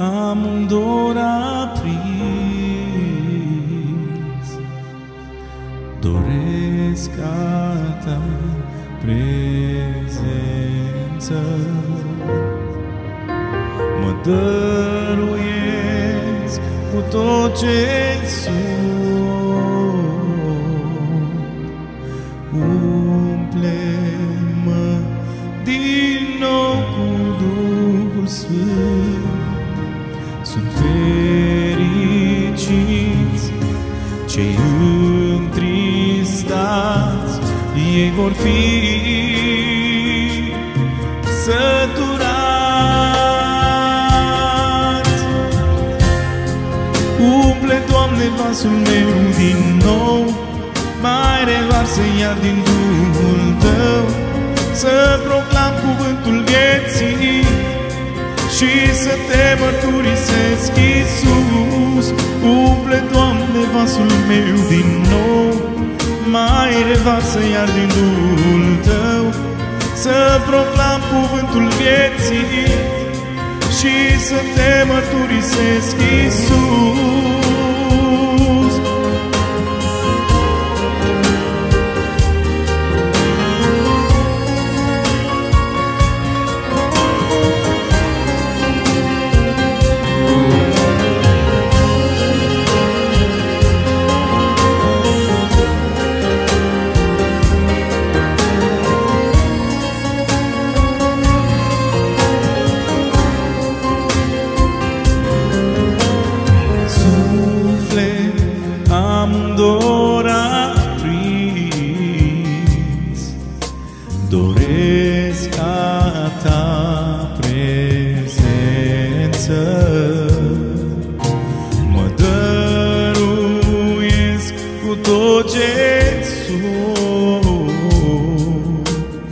amândor aprins. Doresc a ta prezență, mă dăruiesc cu tot ce sunt. Umple-mă din nou cu Duhul Sfânt. Sunt fericiți cei întristați, ei vor fi săturați. Umple, Doamne, vasul meu din nou, mai revarsă iar din Duhul Tău, să proclam cuvântul vieții și să te mărturisesc, Iisus. Umple, Doamne, vasul meu din nou, mai revarsă iar din Duhul Tău, să proclam cuvântul vieții și să te mărturisesc, Iisus. Amândor aprins, doresc a ta prezență, mă dăruiesc cu tot ce sunt.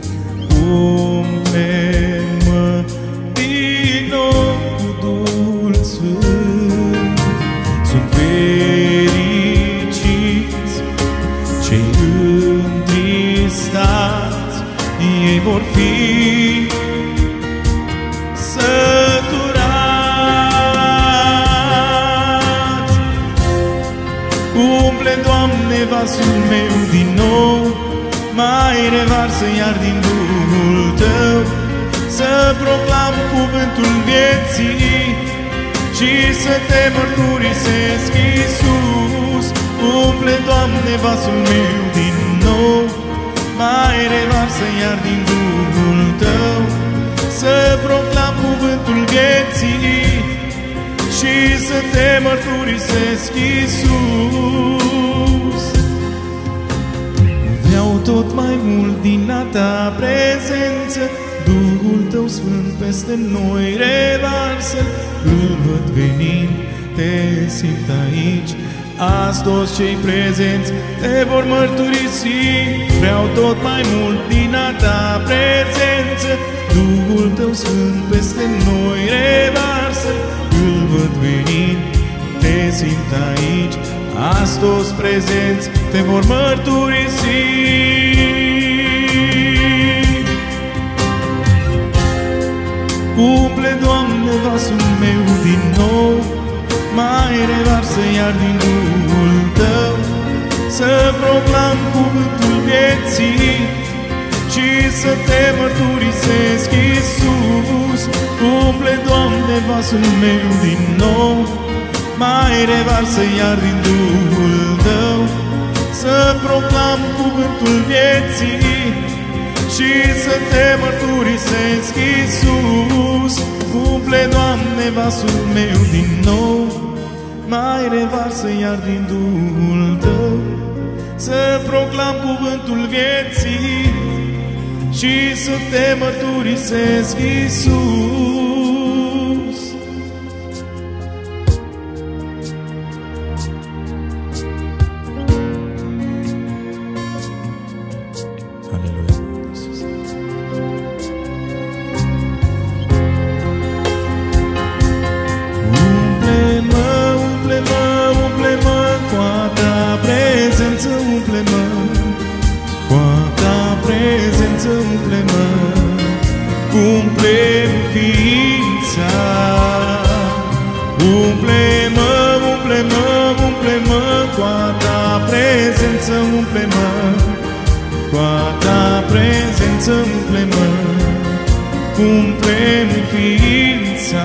Umple-mă din nou cu Duhul Sfânt. Sunt cei întristați, ei vor fi săturați. Umple, Doamne, vasul meu din nou, mai revarsă iar din Duhul Tău, să proclam cuvântul vieții și să te mărturisesc, Iisus. Umple, Doamne, vasul meu din nou, mai revarsă iar din Duhul Tău, să proclam cuvântul vieții și să te mărturisesc, Iisus. Vreau tot mai mult din a ta prezență, Duhul Tău Sfânt peste noi revarsă. Îl văd venind, te simt aici, azi toți cei prezenți te vor mărturisi. Vreau tot mai mult din a ta prezență, Duhul Tău Sfânt peste noi revarsă. Îl văd venind, te simt aici, azi toți prezenți te vor mărturisi. Umple, Doamne, vasul meu din nou, mai revarsă iar din Duhul Tău, să proclam cuvântul vieții și să te mărturisesc, Iisus. Umple, Doamne, vasul meu din nou, mai revarsă iar din Duhul Tău, să proclam cuvântul vieții și să te mărturisesc, Iisus. Umple, Doamne, vasul meu din nou, mai revarsă iar din Duhul Tău, să proclam cuvântul vieții și să te mărturisesc, Iisus. Aleluia, Iisus. Umple-mă, umple-mă, umple-mă cu a ta prezență, umple-mă cu a ta prezență, umple-mă, umple-mi umple-mă, cu a ta prezență umple-mă, umple-mi ființa.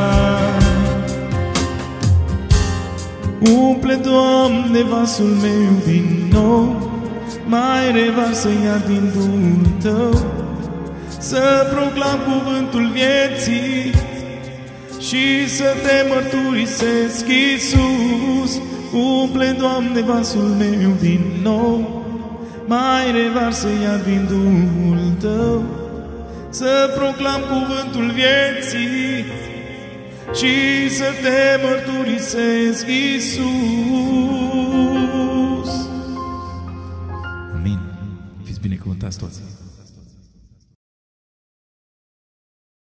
Umple, Doamne, vasul meu din nou, mai revarsă iar din Duhul Tău, să proclam cuvântul vieții și să te mărturisesc, Iisus. Umple, Doamne, vasul meu din nou, mai revarsă iar din Duhul Tău, să proclam cuvântul vieții și să te mărturisesc, Iisus. Amin. Fiți binecuvântați toți.